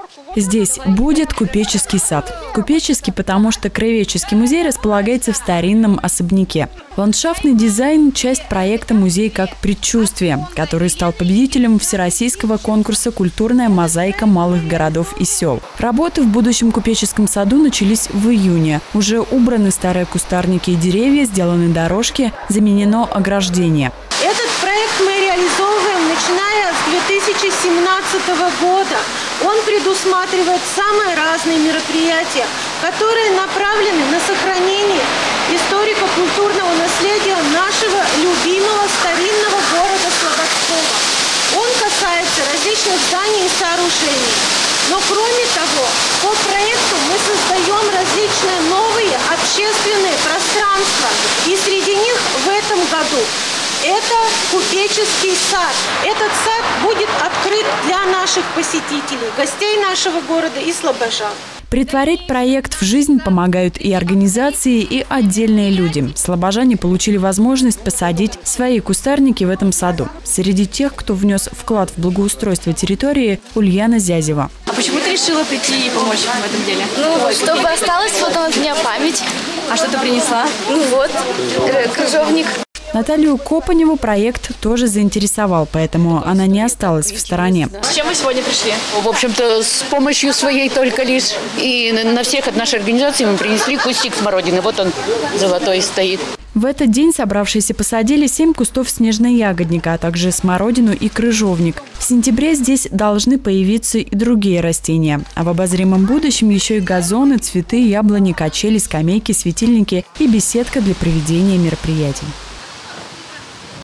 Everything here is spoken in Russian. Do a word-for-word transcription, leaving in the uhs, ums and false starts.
Здесь будет купеческий сад. Купеческий, потому что Краеведческий музей располагается в старинном особняке. Ландшафтный дизайн – часть проекта «Музей как предчувствие», который стал победителем всероссийского конкурса «Культурная мозаика малых городов и сел». Работы в будущем купеческом саду начались в июне. Уже убраны старые кустарники и деревья, сделаны дорожки, заменено ограждение. Этот проект мы реализовываем, начиная с две тысячи семнадцатого года. Он предусматривает самые разные мероприятия, которые направлены на сохранение историко-культурного наследия нашего любимого старинного города Слободского. Он касается различных зданий и сооружений. Но кроме того, по проекту мы создаем различные новые общественные пространства. И среди них в этом году это купеческий сад. Этот сад будет открыт для наших посетителей, гостей нашего города и слобожан. Претворить проект в жизнь помогают и организации, и отдельные люди. Слобожане получили возможность посадить свои кустарники в этом саду. Среди тех, кто внес вклад в благоустройство территории, Ульяна Зязева. А почему ты решила прийти и помочь в этом деле? Ну, чтобы осталась потом от меня память. А что ты принесла? Ну вот, крыжовник. Наталью Копаневу проект тоже заинтересовал, поэтому она не осталась в стороне. С чем мы сегодня пришли? В общем-то, с помощью своей только лишь. И на всех от нашей организации мы принесли кустик смородины. Вот он золотой стоит. В этот день собравшиеся посадили семь кустов снежного ягодника, а также смородину и крыжовник. В сентябре здесь должны появиться и другие растения. А в обозримом будущем еще и газоны, цветы, яблони, качели, скамейки, светильники и беседка для проведения мероприятий.